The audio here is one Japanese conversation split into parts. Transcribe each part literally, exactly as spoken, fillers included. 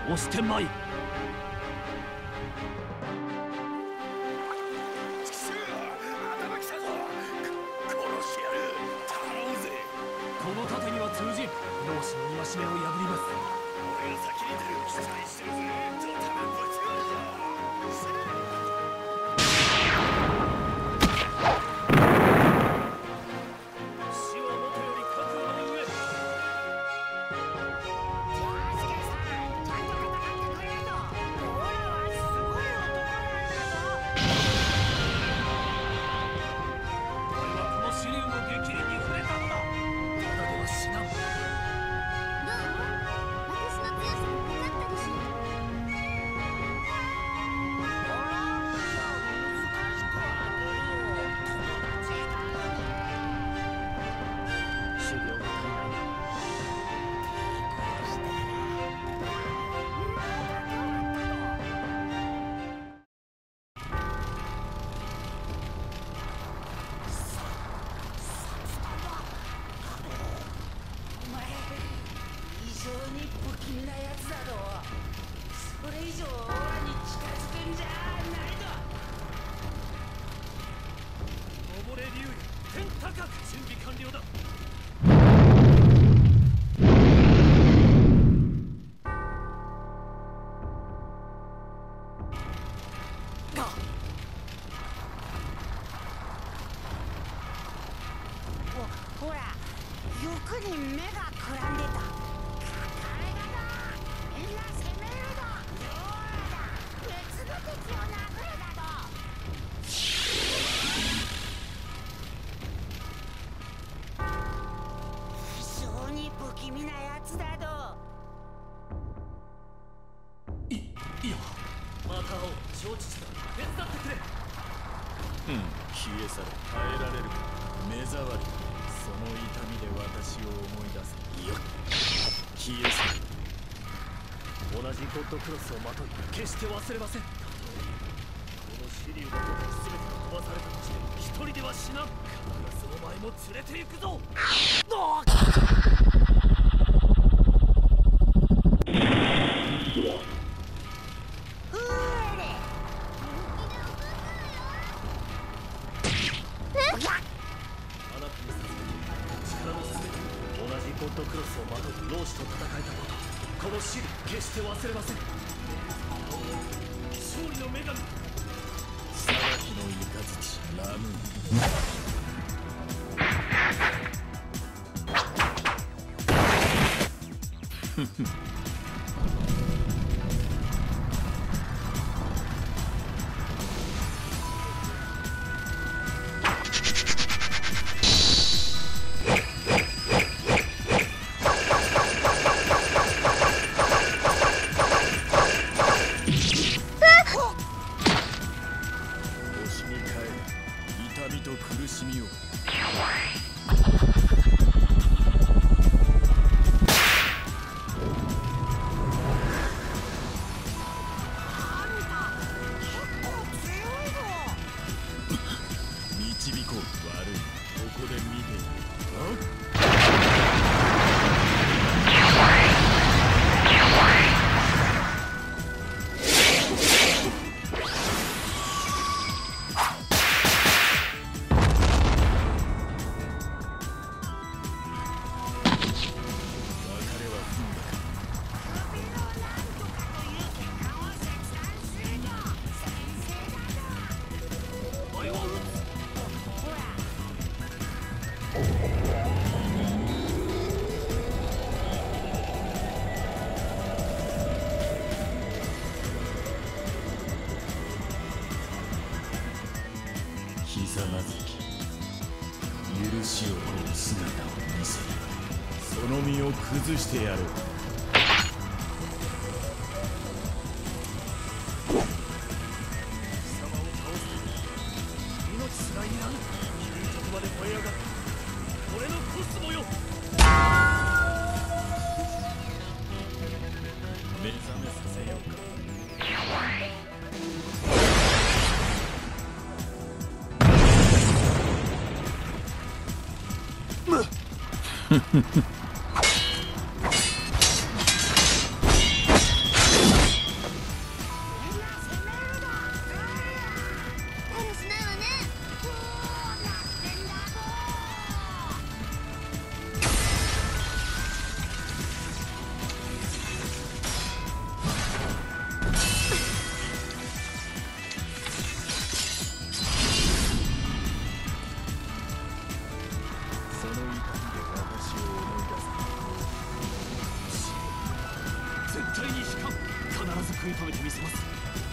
押してまい。この盾には通じん。同志の戒めを破ります。俺が先に出る期待してるぜ。ドタマぶち割るぞ。死はもとより覚悟の上。ジャスケさん、ちゃんと戦ってくれるぞ。オラはすごい男なんだぞ。俺はこの支流の激鱗に触れたのだ。ただでは死なん。準備完了だ。ほ、ほら、欲に目がくらんでた。あれだな。みんな攻めるだ。どうだ。別の敵を殴るだと。不気味なやつだと。い、いや、また会おう。承知した。手伝ってくれ。うん、消え去れ。耐えられるか。目障り。その痛みで私を思い出す。いや、消え去れ。同じゴッドクロスをまとい、決して忘れません。この支流のこと全てが飛ばされたとして一人では死なん。必ずお前も連れて行くぞ。あっ決して忘れません。勝利の女神。裁きの雷ラムー崩してやろう。 します。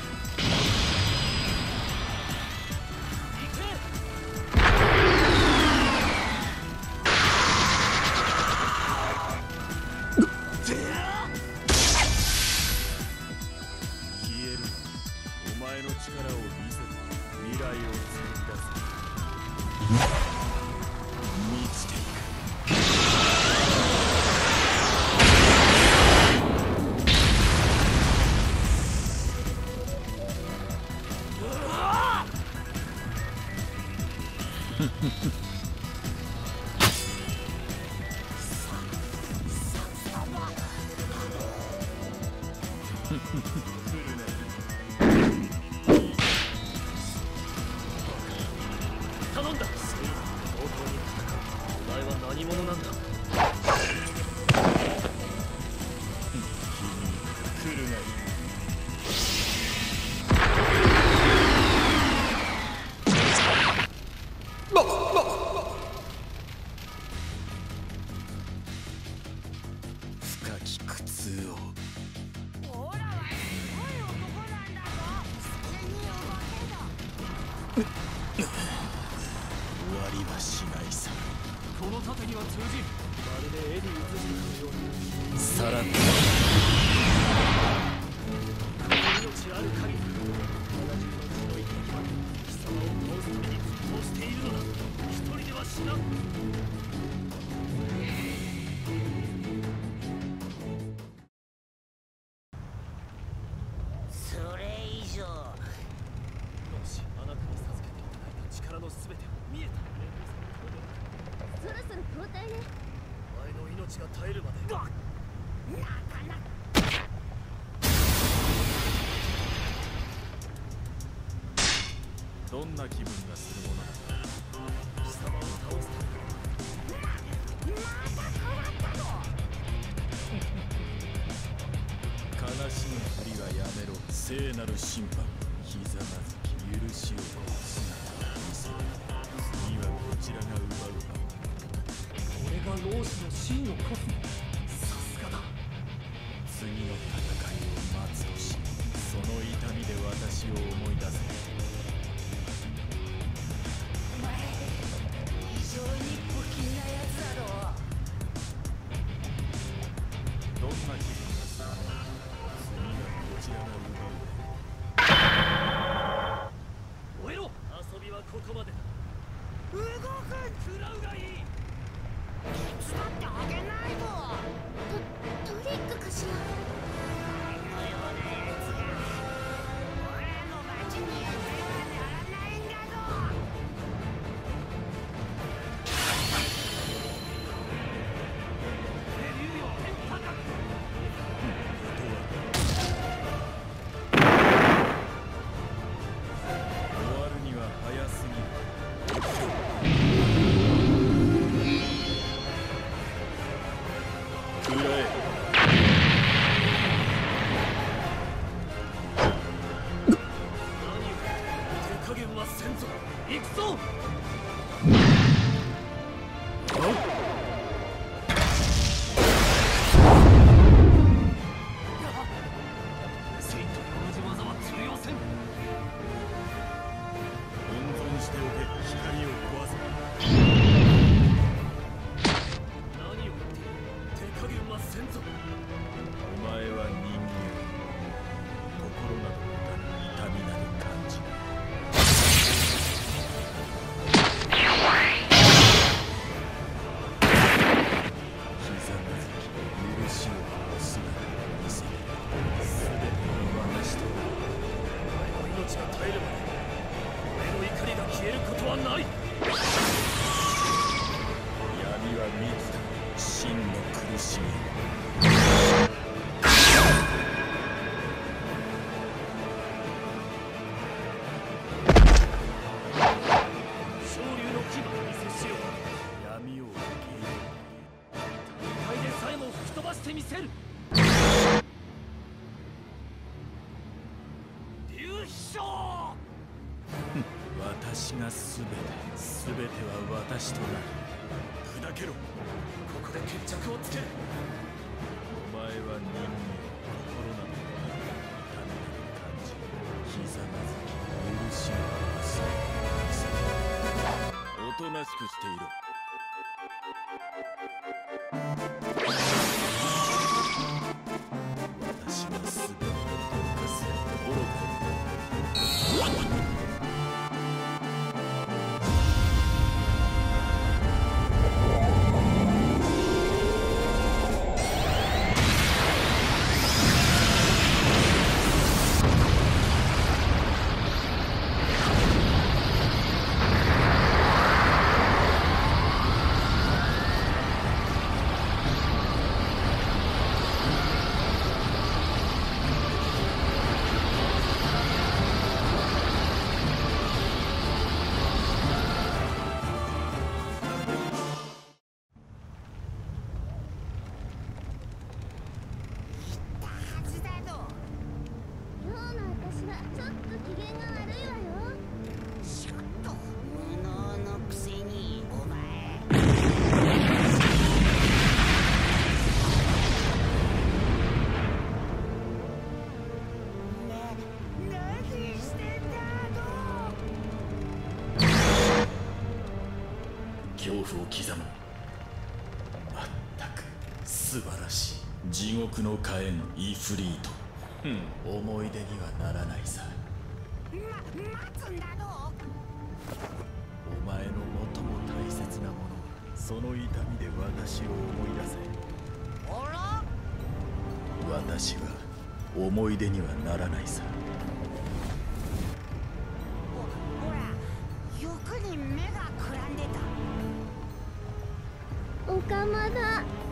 頼んだ。同等に戦う。お前は何者なんだ。君来るがいい。深き苦痛を。終わりはしないさ。この盾には通じん。まるで絵に映しているように。さらっと命ある限り我が自分の強い敵は貴様を倒すために沸騰しているのだ。一人では死なん。 それ以上もしあなたに授けていただいた力のすべてを見えた。 そろそろ交代ね。 お前の命が絶えるまで。 なかなかどんな気分がするものだ。貴様を倒すためまた変わったの。 悲しむふりはやめろ。聖なる審判。ひざまずき許しを姿を見せる。次はこちらが奪う番。これが老子の真のコスモ。さすがだ。次の戦いを待つとし、その痛みで私を思い出せ。 お前非常に不気なやつだろう。 どんな気分がするの。次はこちらが奪う。燃えろ。遊びはここまでだ。動く。食らうがいい。 手伝ってあげないと。トトリックかしら。前のようなやつが俺の町にやってはならないんだぞ。 レビューよ天高く。終わるには早すぎる。食らえ。何を手加減はせんぞ。行くぞ。セイントの同じ技は通用せん。温存しておけ。光を壊せ。何を言っている。手加減はせんぞ。お前は人間。心など痛みなど感じない。ひざまずき許しをお姿を見せる。すべては私となる。お前の命が絶えるまで俺の怒りが消えることはない。闇は密だ。真の苦しみ。昇竜の牙を見せしよう。闇を受け入れる。大会でさえも吹き飛ばしてみせる。流昇。私がすべて、すべては私となる。砕けろ。ここで決着をつける。お前は人間。心など痛みなど感しくしていろ。私はすべてを溶かす愚か。恐怖を刻む。まったく素晴らしい。地獄の火炎イフリート。うん、思い出にはならないさ。ま、待つんだろ。お前の最も大切なもの、その痛みで私を思い出せ。あら？私は思い出にはならないさ。ほら、欲に目がくらんでた。 おかまだ。